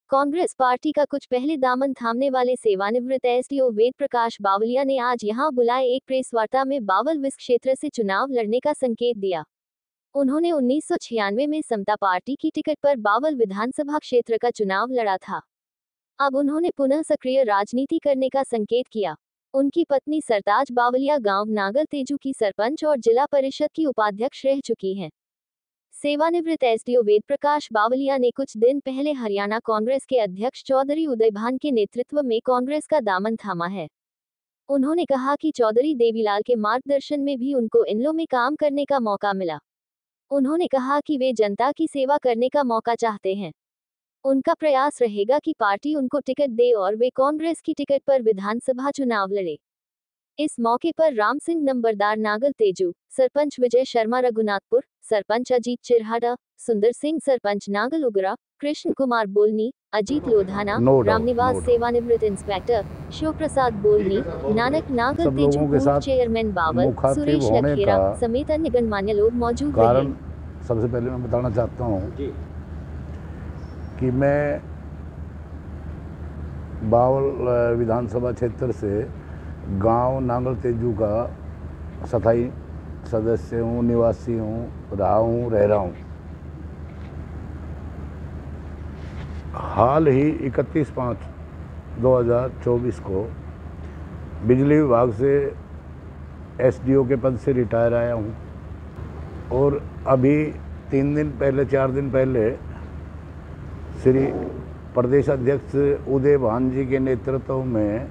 Congress party का कुछ पहले दामन थामने वाले सेवानिवृत्त एसडीओ वेद प्रकाश बावलिया ने आज यहां बुलाए एक प्रेस वार्ता में बावल विस क्षेत्र से चुनाव लड़ने का संकेत दिया। उन्होंने 1996 में समता पार्टी की टिकट पर बावल विधानसभा क्षेत्र का चुनाव लड़ा था। अब उन्होंने पुनः सक्रिय राजनीति करने का संकेत किया। उनकी पत्नी सरताज बावलिया गांव नागल तेजू की सरपंच और जिला परिषद की उपाध्यक्ष रह चुकी हैं। सेवानिवृत्त एसडीओ वेद प्रकाश बावलिया ने कुछ दिन पहले हरियाणा कांग्रेस के अध्यक्ष चौधरी उदयभान के नेतृत्व में कांग्रेस का दामन थामा है। उन्होंने कहा कि चौधरी देवीलाल के मार्गदर्शन में भी उनको इनलो में काम करने का मौका मिला। उन्होंने कहा कि वे जनता की सेवा करने का मौका चाहते हैं। उनका प्रयास रहेगा कि पार्टी उनको टिकट दे और वे कांग्रेस की टिकट पर विधानसभा चुनाव लड़े। इस मौके पर राम सिंह नंबरदार नागल तेजू, सरपंच विजय शर्मा रघुनाथपुर, सरपंच अजीत चिरहाटा, सुंदर सिंह सरपंच नागल उगरा, कृष्ण कुमार बोलनी, अजीत लोधाना, रामनिवास सेवानिवृत्त इंस्पेक्टर शिव प्रसाद बोलनी, नानक नागल तेजू पूर्व चेयरमैन बावल, सुरेश लखेरा समेत अन्य गणमान्य लोग मौजूद रहे। सबसे पहले मैं बताना चाहता हूँ कि मैं बावल विधानसभा क्षेत्र से गांव नांगल तेजू का स्थायी सदस्य हूँ, निवासी हूँ, रह रहा हूँ। हाल ही 31/5/2024 को बिजली विभाग से एसडीओ के पद से रिटायर आया हूँ और अभी 4 दिन पहले श्री प्रदेश अध्यक्ष उदयभान जी के नेतृत्व में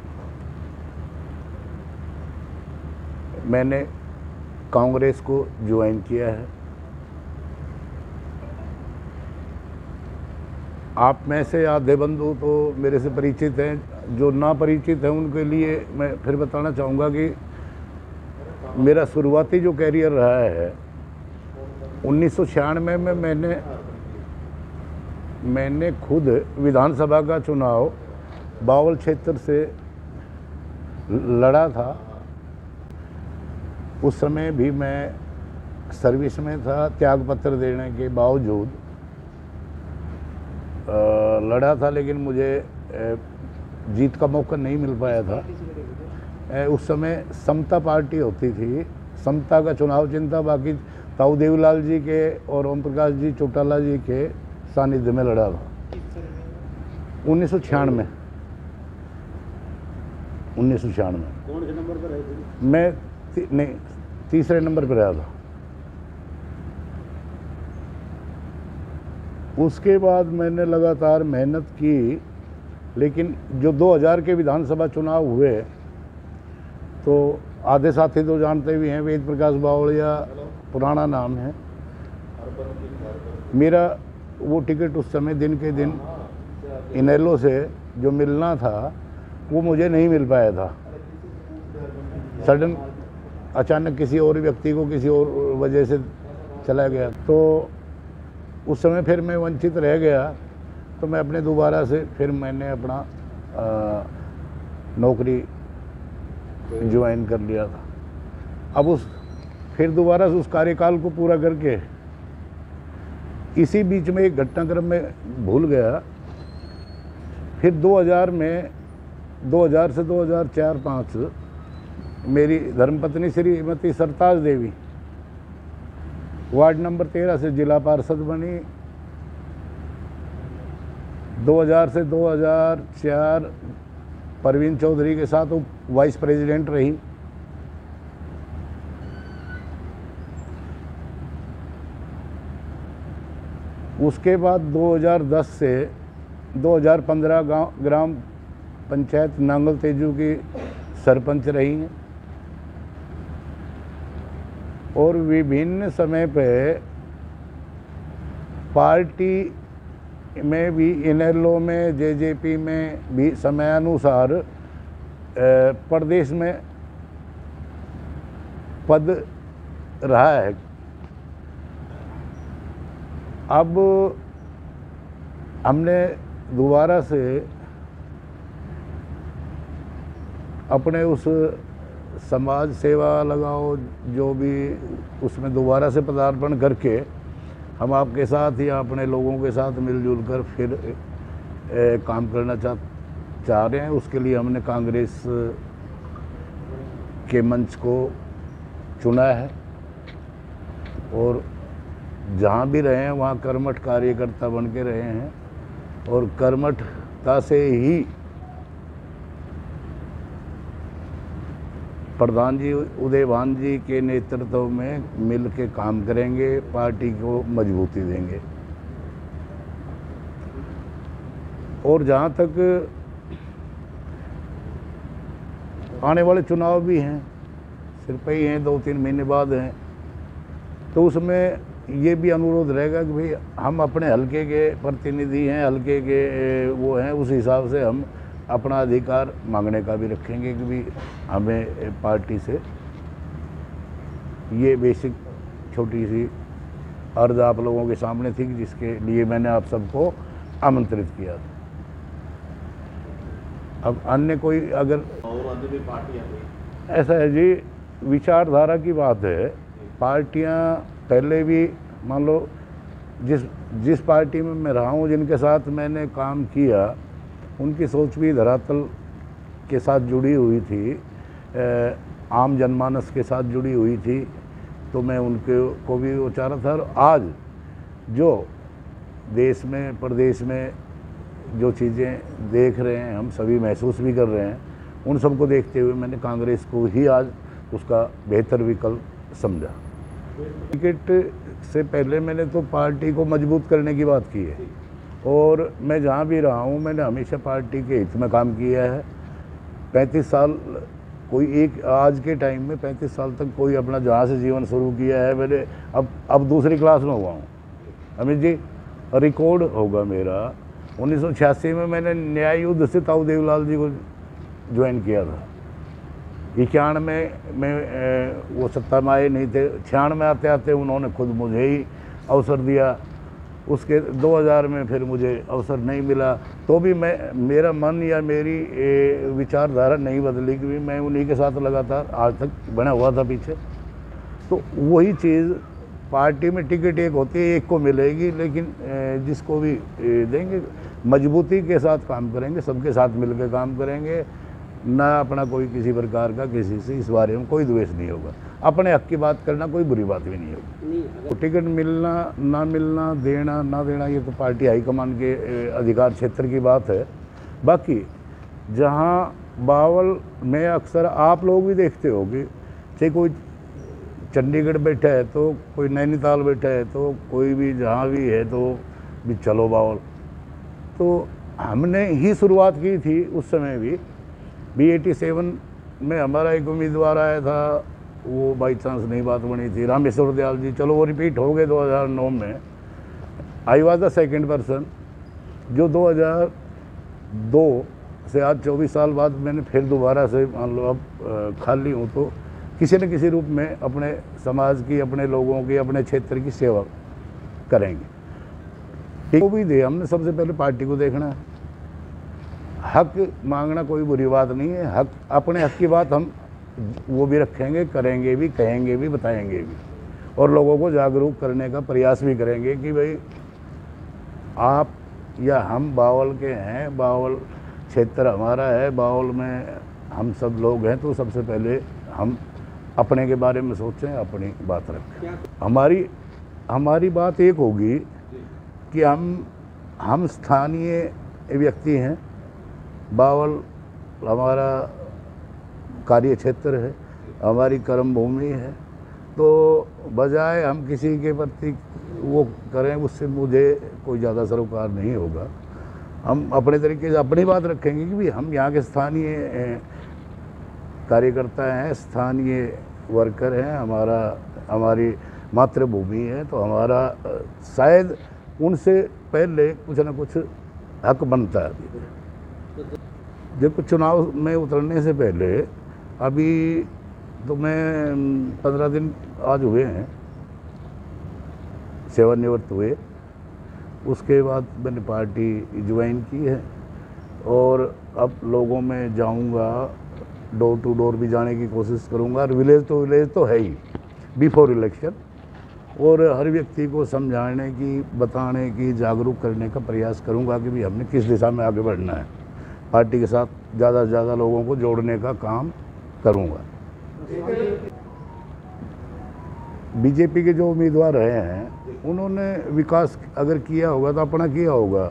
मैंने कांग्रेस को ज्वाइन किया है। आप में से आधे बंधु तो मेरे से परिचित हैं, जो ना परिचित हैं उनके लिए मैं फिर बताना चाहूँगा कि मेरा शुरुआती जो कैरियर रहा है 1996 में मैंने खुद विधानसभा का चुनाव बावल क्षेत्र से लड़ा था। उस समय भी मैं सर्विस में था, त्यागपत्र देने के बावजूद लड़ा था, लेकिन मुझे जीत का मौका नहीं मिल पाया था। उस समय समता पार्टी होती थी, समता का चुनाव चिन्ह था, बाकी ताऊ देवीलाल जी के और ओम प्रकाश जी चौटाला जी के सानिध्य में लड़ा था 1996। कौन से नंबर पर रहे थे? मैं नहीं, तीसरे नंबर पर रहा था। उसके बाद मैंने लगातार मेहनत की, लेकिन जो 2000 के विधानसभा चुनाव हुए तो आधे साथी तो जानते भी हैं, वेद प्रकाश बावलिया पुराना नाम है मेरा। वो टिकट उस समय दिन के दिन इनेलो से जो मिलना था वो मुझे नहीं मिल पाया था। सडन अचानक किसी और व्यक्ति को किसी और वजह से चला गया, तो उस समय फिर मैं वंचित रह गया। तो मैं अपने दोबारा से फिर मैंने अपना नौकरी ज्वाइन कर लिया था। अब फिर दोबारा से उस कार्यकाल को पूरा करके इसी बीच में एक घटनाक्रम में भूल गया। फिर 2000 से 2004-05 मेरी धर्मपत्नी श्रीमती सरताज देवी वार्ड नंबर 13 से जिला पार्षद बनी। 2000 से 2004 परवीन चौधरी के साथ वो वाइस प्रेसिडेंट रही। उसके बाद 2010 से 2015 ग्राम पंचायत नांगल तेजू की सरपंच रही हैं और विभिन्न समय पे पार्टी में भी, इनेलो में, जेजेपी में भी समयानुसार प्रदेश में पद रहा है। अब हमने दोबारा से अपने उस समाज सेवा लगाओ जो भी उसमें दोबारा से पदार्पण करके हम आपके साथ या अपने लोगों के साथ मिलजुल कर फिर काम करना चाह रहे हैं। उसके लिए हमने कांग्रेस के मंच को चुना है और जहाँ भी रहे हैं वहाँ कर्मठ कार्यकर्ता बन के रहे हैं और कर्मठता से ही प्रधान जी उदयभान जी के नेतृत्व में मिल के काम करेंगे, पार्टी को मजबूती देंगे। और जहाँ तक आने वाले चुनाव भी हैं, सिर्फ ही हैं, 2-3 महीने बाद हैं, तो उसमें ये भी अनुरोध रहेगा कि भाई हम अपने हलके के प्रतिनिधि हैं, हलके के वो हैं, उस हिसाब से हम अपना अधिकार मांगने का भी रखेंगे कि भी हमें पार्टी से ये बेसिक छोटी सी अर्ज आप लोगों के सामने थी जिसके लिए मैंने आप सबको आमंत्रित किया था। अब अन्य कोई अगर और अन्य भी पार्टियां हुई, ऐसा है जी, विचारधारा की बात है। पार्टियां पहले भी मान लो जिस पार्टी में मैं रहा हूँ, जिनके साथ मैंने काम किया, उनकी सोच भी धरातल के साथ जुड़ी हुई थी, आम जनमानस के साथ जुड़ी हुई थी, तो मैं उनके को भी वो चाह रहा था। और आज जो देश में प्रदेश में जो चीज़ें देख रहे हैं, हम सभी महसूस भी कर रहे हैं, उन सबको देखते हुए मैंने कांग्रेस को ही आज उसका बेहतर विकल्प समझा। टिकट से पहले मैंने तो पार्टी को मजबूत करने की बात की है और मैं जहाँ भी रहा हूँ मैंने हमेशा पार्टी के हित में काम किया है। 35 साल कोई एक आज के टाइम में 35 साल तक कोई अपना जहाँ से जीवन शुरू किया है, मैंने अब दूसरी क्लास में हुआ हूँ अमित जी, रिकॉर्ड होगा मेरा 1986 में मैंने न्याय युद्ध से ताऊ देवलाल जी को ज्वाइन किया था। 91 में वो सत्ता में आए नहीं थे, 96 में आते आते उन्होंने खुद मुझे ही अवसर दिया। उसके 2000 में फिर मुझे अवसर नहीं मिला, तो भी मेरा मन या मेरी विचारधारा नहीं बदली कि मैं उन्हीं के साथ लगातार आज तक बना हुआ था पीछे। तो वही चीज़ पार्टी में टिकट एक होती है, एक को मिलेगी, लेकिन जिसको भी देंगे मजबूती के साथ काम करेंगे, सबके साथ मिलकर काम करेंगे, ना अपना कोई किसी प्रकार का किसी से इस बारे में कोई द्वेष नहीं होगा। अपने हक की बात करना कोई बुरी बात भी नहीं होगी। तो टिकट मिलना ना मिलना, देना ना देना, ये तो पार्टी हाईकमान के अधिकार क्षेत्र की बात है। बाकी जहाँ बावल में अक्सर आप लोग भी देखते हो कि चाहे कोई चंडीगढ़ बैठा है तो कोई नैनीताल बैठा है तो कोई भी जहाँ भी है तो भी चलो बावल। तो हमने ही शुरुआत की थी उस समय भी 87 में हमारा एक उम्मीदवार आया था, वो बाई चांस नहीं बात बनी थी, रामेश्वर दयाल जी, चलो वो रिपीट हो गए 2009 में। I was the second person जो 2002 से आज 24 साल बाद मैंने फिर दोबारा से मान लो अब खाली हूँ तो किसी न किसी रूप में अपने समाज की, अपने लोगों की, अपने क्षेत्र की सेवा करेंगे। वो भी दे, हमने सबसे पहले पार्टी को देखना है। हक मांगना कोई बुरी बात नहीं है, हक अपने हक की बात हम वो भी रखेंगे, करेंगे भी, कहेंगे भी, बताएंगे भी और लोगों को जागरूक करने का प्रयास भी करेंगे कि भाई आप या हम बावल के हैं, बावल क्षेत्र हमारा है, बावल में हम सब लोग हैं, तो सबसे पहले हम अपने के बारे में सोचें, अपनी बात रखें। हमारी बात एक होगी कि हम स्थानीय व्यक्ति हैं, बावल हमारा कार्य क्षेत्र है, हमारी कर्म भूमि है, तो बजाय हम किसी के प्रति वो करें उससे मुझे कोई ज़्यादा सरोकार नहीं होगा। हम अपने तरीके से अपनी बात रखेंगे कि भी हम यहाँ के स्थानीय कार्यकर्ता हैं, स्थानीय वर्कर हैं, हमारी मातृभूमि है, तो हमारा शायद उनसे पहले कुछ ना कुछ हक बनता है। जब चुनाव में उतरने से पहले अभी तो मैं 15 दिन आज हुए हैं सेवानिवृत्त हुए, उसके बाद मैंने पार्टी ज्वाइन की है और अब लोगों में जाऊंगा, डोर टू डोर भी जाने की कोशिश करूंगा। और विलेज तो है ही बिफोर इलेक्शन, और हर व्यक्ति को समझाने की, बताने की, जागरूक करने का प्रयास करूंगा कि भी हमने किस दिशा में आगे बढ़ना है। पार्टी के साथ ज़्यादा से ज़्यादा लोगों को जोड़ने का काम करूंगा। बीजेपी के जो उम्मीदवार रहे हैं उन्होंने विकास अगर किया होगा तो अपना किया होगा।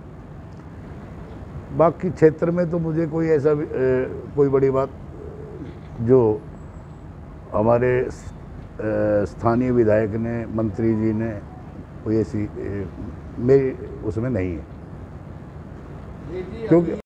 बाकी क्षेत्र में तो मुझे कोई ऐसा कोई बड़ी बात जो हमारे स्थानीय विधायक ने, मंत्री जी ने, कोई ऐसी मेरी उसमें नहीं है, क्योंकि